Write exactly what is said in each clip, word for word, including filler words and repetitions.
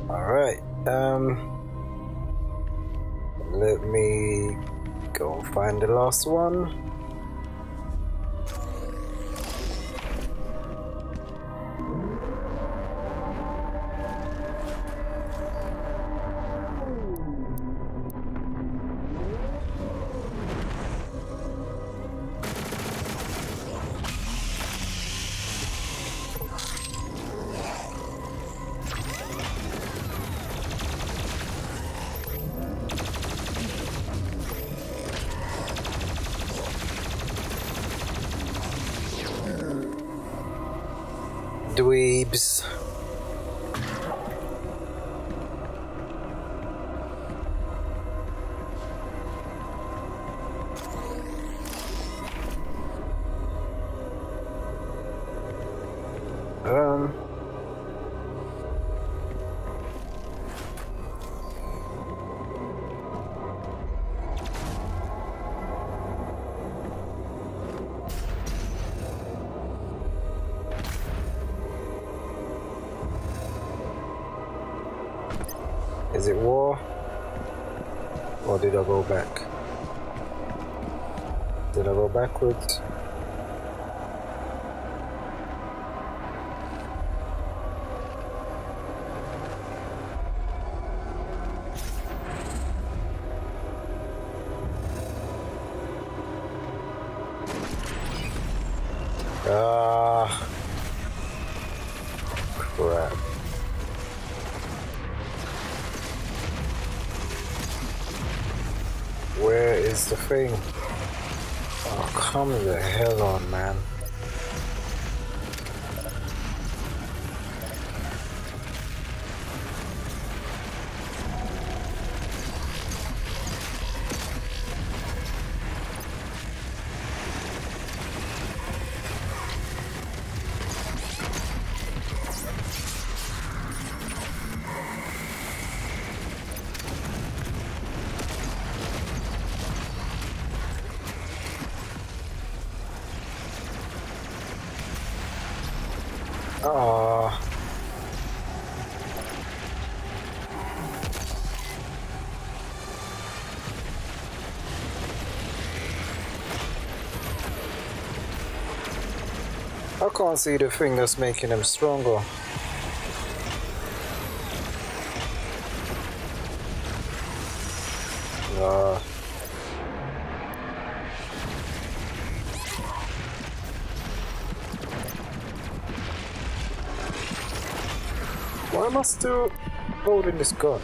Alright, um, let me go find the last one. Dweebs. Um. Is it war? Or did I go back? Did I go backwards? Ah, crap. Where is the thing? Oh, come the hell on, man. Oh. I can't see the thing that's making him stronger. Uh. Why am I still holding this gun?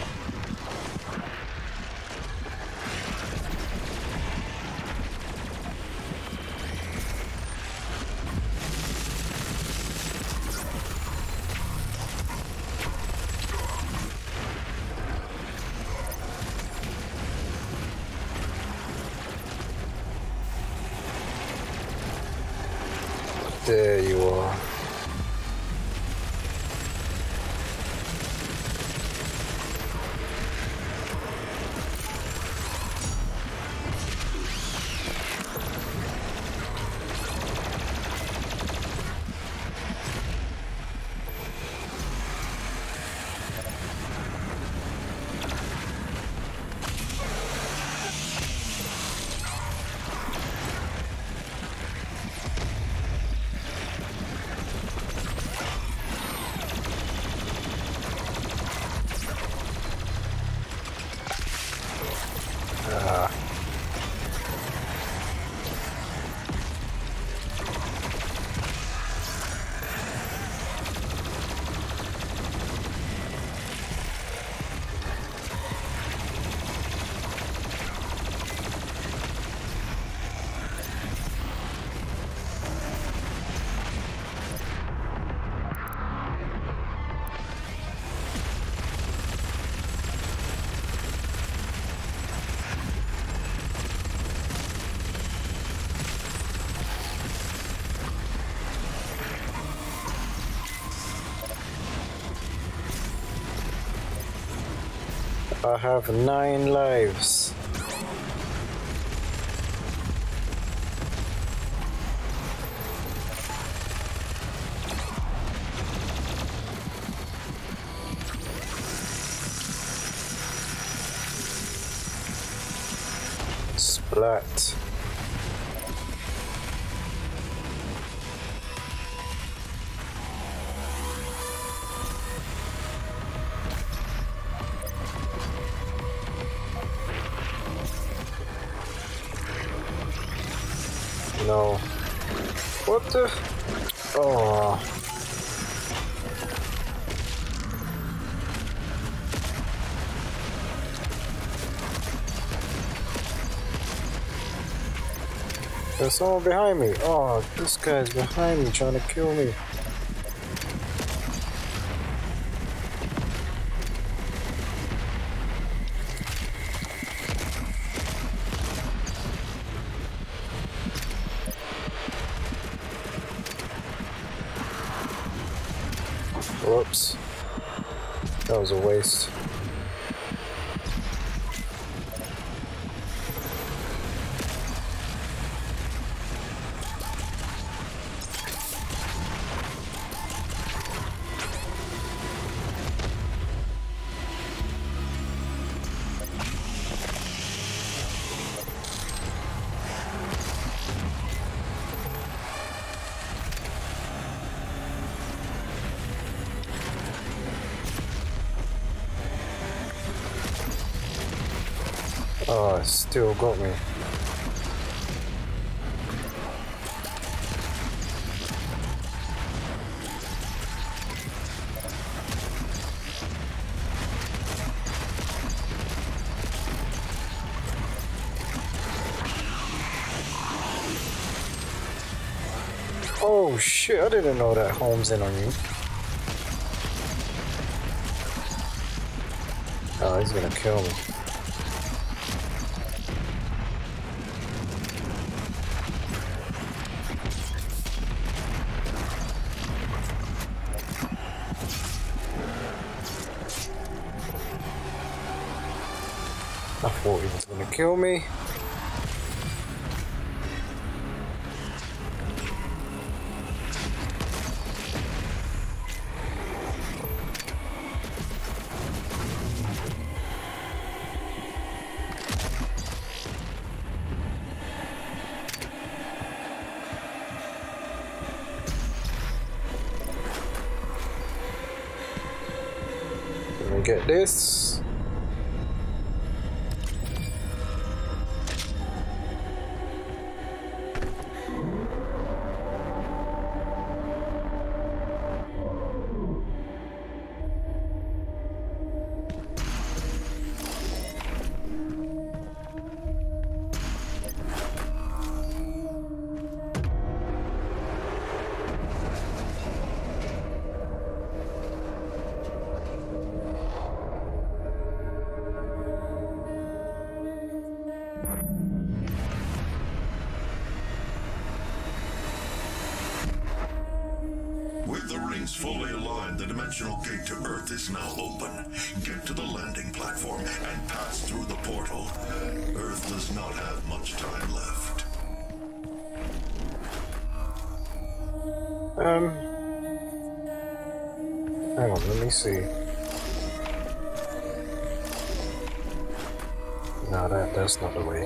There you are. Ah. I have nine lives. Splat. No. What the? Oh. There's someone behind me. Oh, this guy's behind me trying to kill me. Whoops. That was a waste. Oh, it still got me. Oh shit, I didn't know that home's in on you. Oh, he's gonna kill me. I thought he was gonna kill me. Let me get this. With the rings fully aligned, the dimensional gate to Earth is now open. Get to the landing platform and pass through the portal. Earth does not have much time left. Um, hang on, let me see. No, that that's not the way.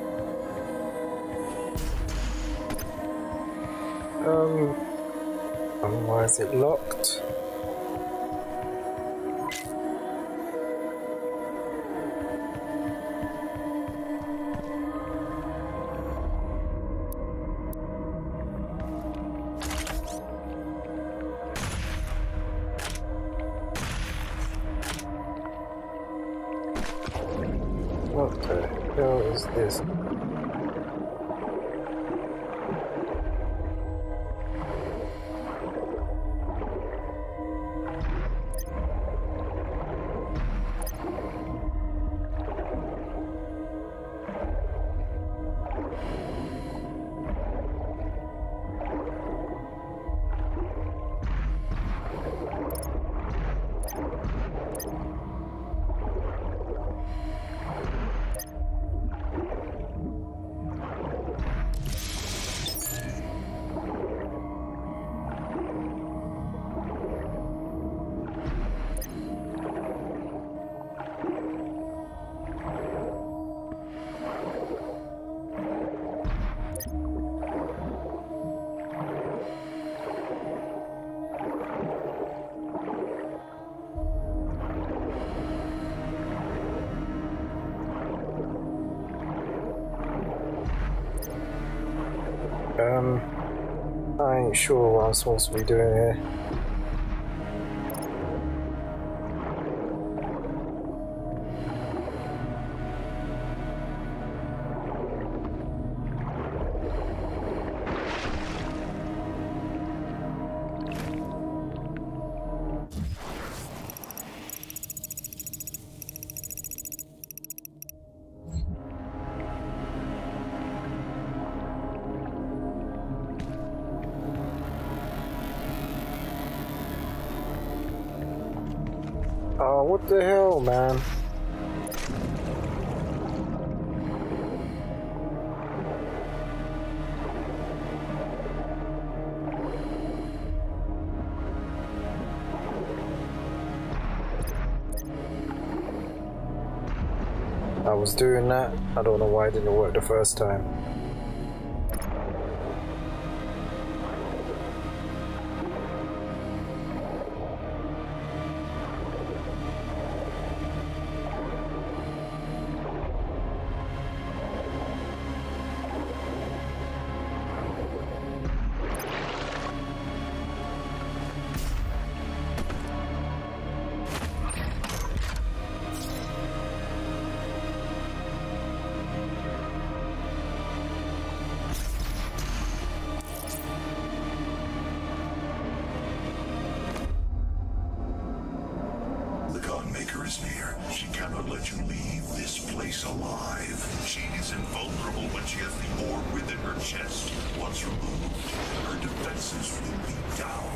Um, And why is it locked? What the hell is this? Um, I ain't sure what I'm supposed to be doing here. Oh, what the hell, man? I was doing that. I don't know why it didn't work the first time. is near. She cannot let you leave this place alive. She is invulnerable when she has the orb within her chest. Once removed, her defenses will be down.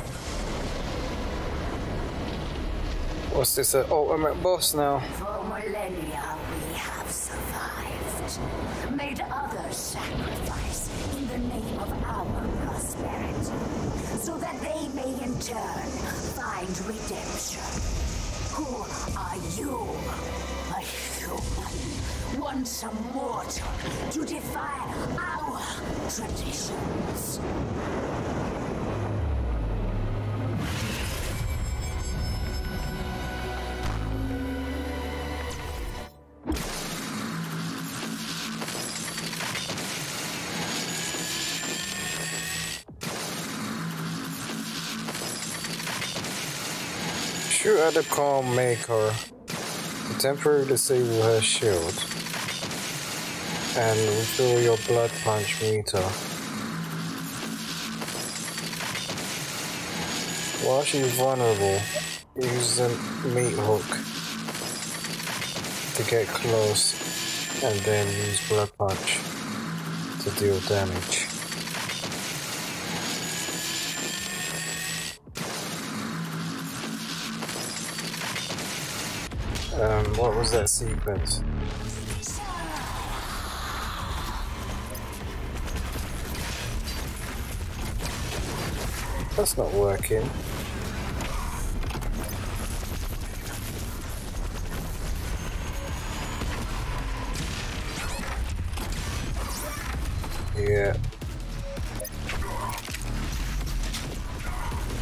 What's this, an ultimate boss now? For millennia we have survived. Made others sacrifice in the name of our prosperity. So that they may in turn find redemption. Who are you? A human, once a mortal, to defy our traditions. Shoot at the calm maker to temporarily disable her shield and refill your blood punch meter. While she's vulnerable, use the meat hook to get close and then use blood punch to deal damage. Um, what was that sequence? That's not working. Yeah.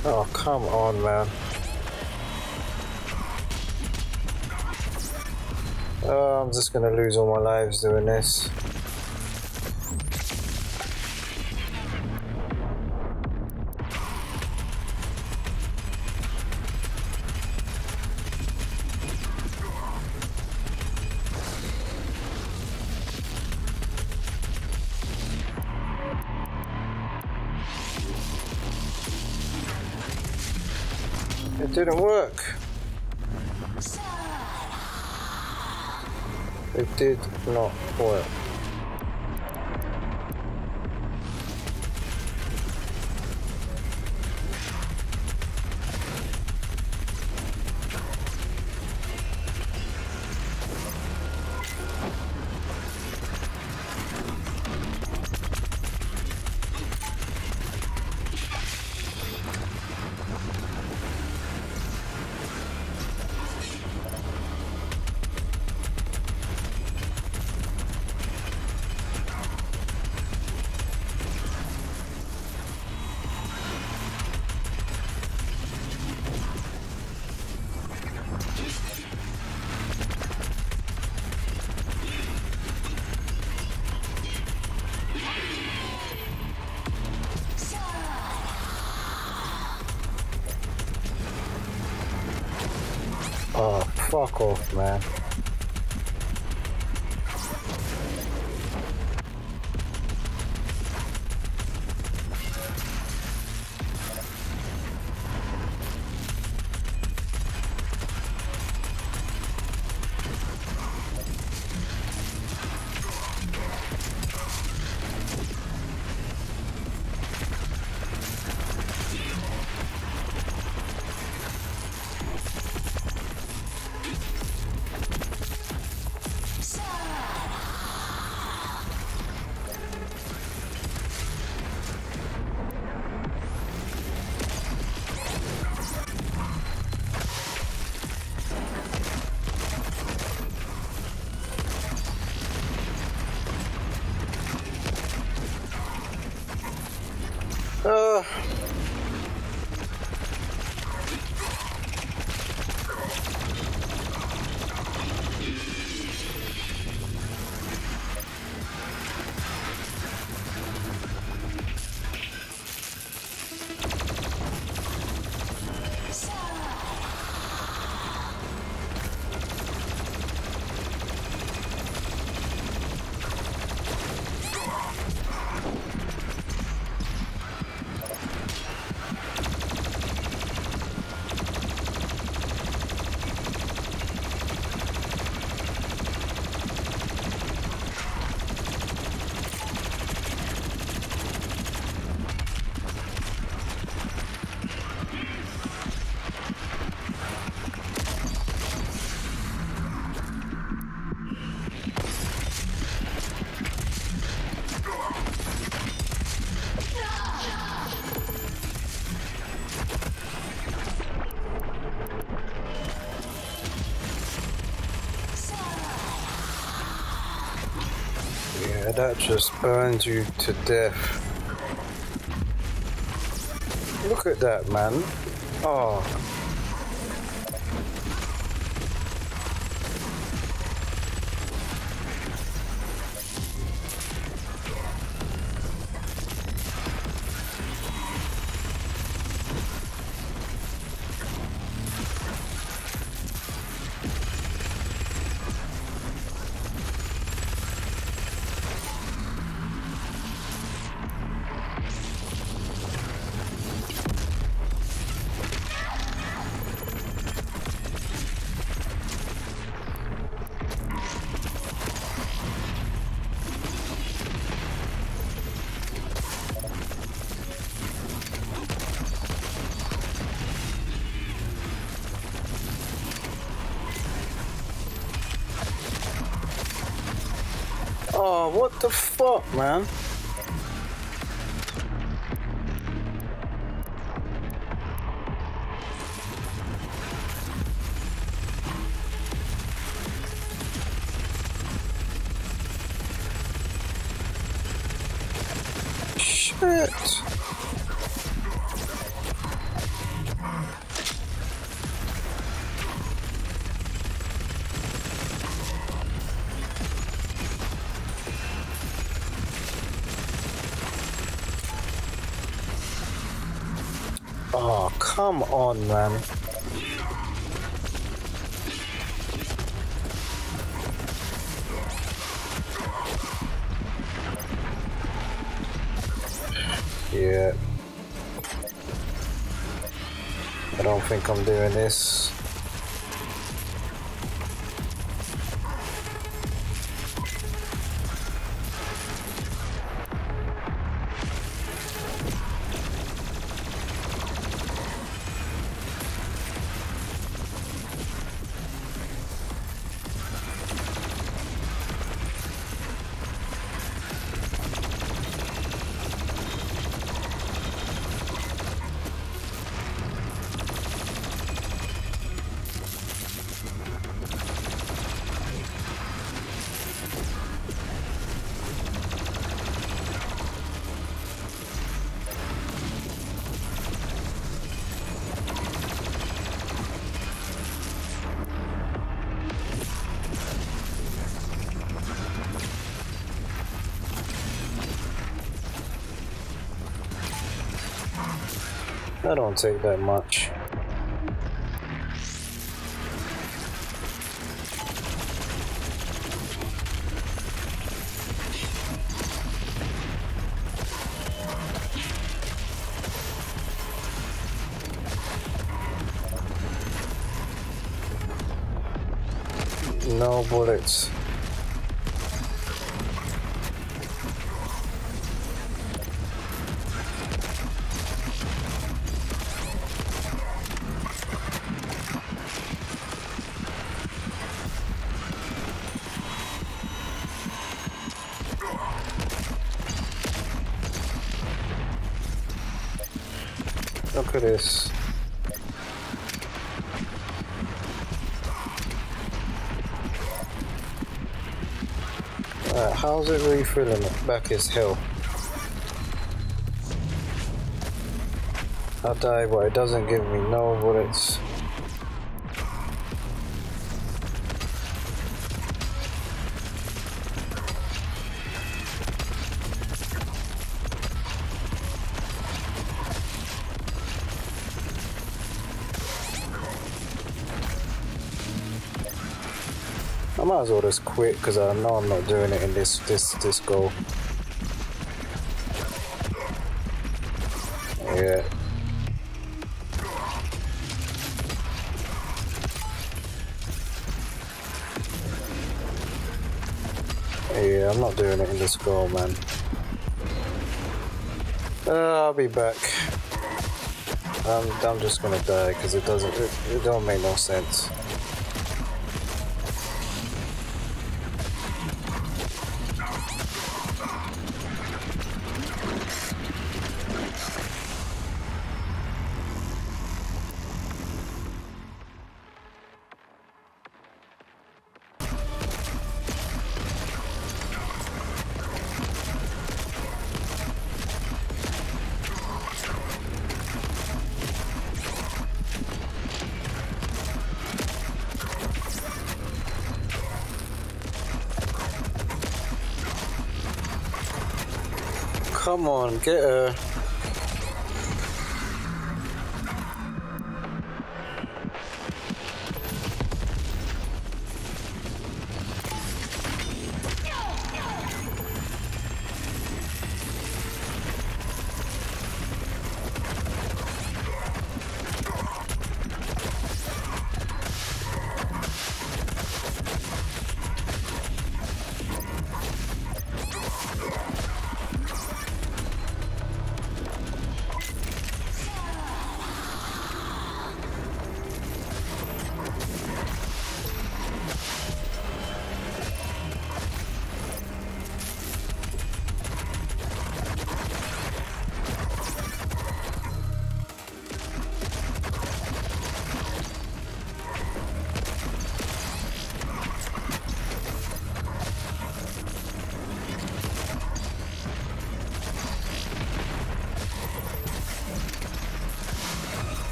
Oh, come on, man. Oh, I'm just gonna lose all my lives doing this. It didn't work. It did not work. Oh, fuck off, man. Uh, yeah, that just burns you to death. Look at that, man. Oh. Oh, what the fuck, man? Shit. Oh, come on, man. Yeah. I don't think I'm doing this. That don't take that much. No bullets. Look at this. Uh, how's it refilling it? Back as hell. I die, but it doesn't give me no bullets. I might as well just quit because I know I'm not doing it in this this this goal. Yeah. Yeah, I'm not doing it in this goal, man. Uh, I'll be back. I'm I'm just gonna die because it doesn't it, it don't make no sense. Come on, get her.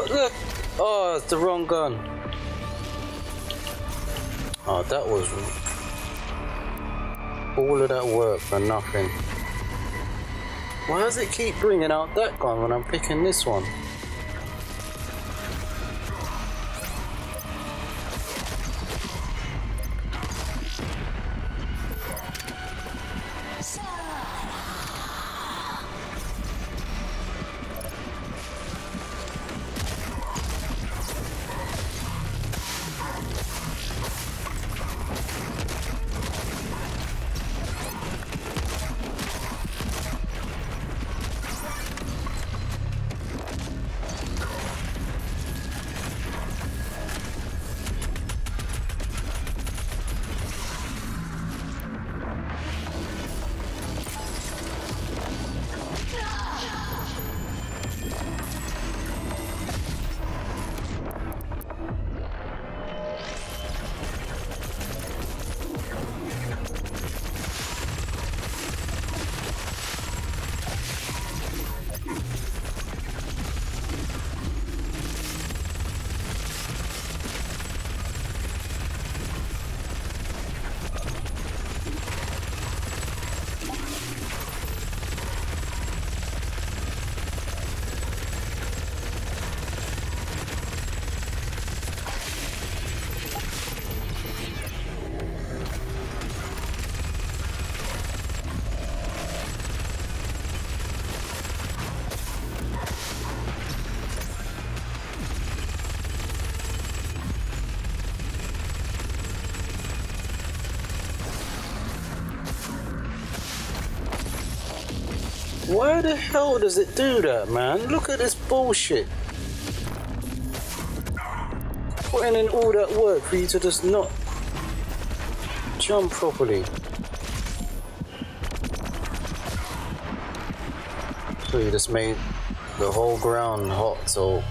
What the? Oh, it's the wrong gun. Oh, that was all of that work for nothing. Why does it keep bringing out that gun when I'm picking this one? Why the hell does it do that, man? Look at this bullshit. Putting in all that work for you to just not jump properly. So you just made the whole ground hot, so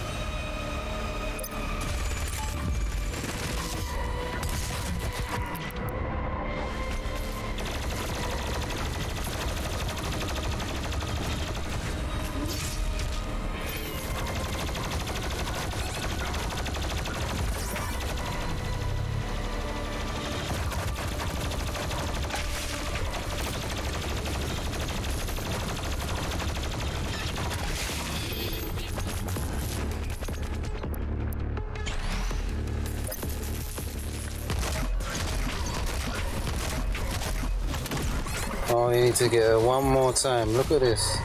oh, you need to get her one more time. Look at this.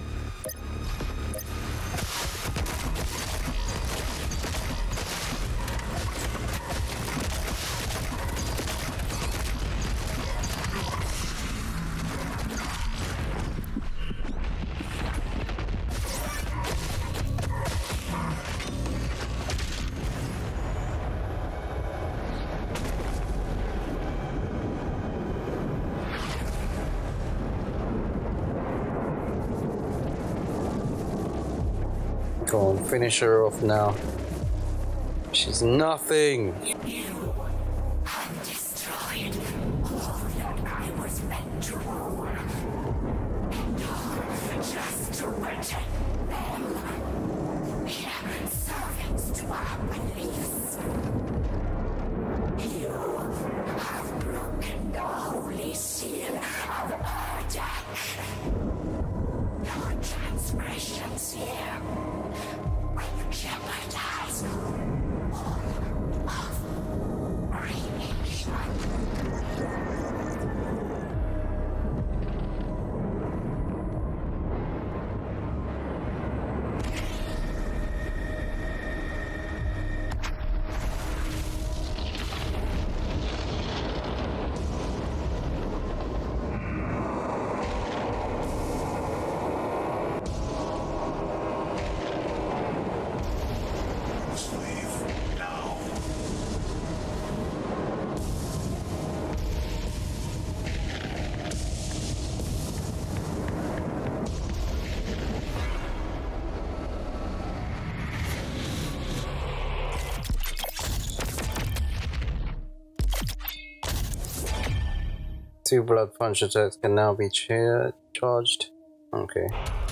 Go on, finish her off now. She's nothing. You have destroyed all that I was meant to rule. And all just to return them. Mere servants to our beliefs. You have broken the holy seal of Urdak. Your transgressions here will jeopardize all of creation. Two blood punch attacks can now be cha- charged. Okay.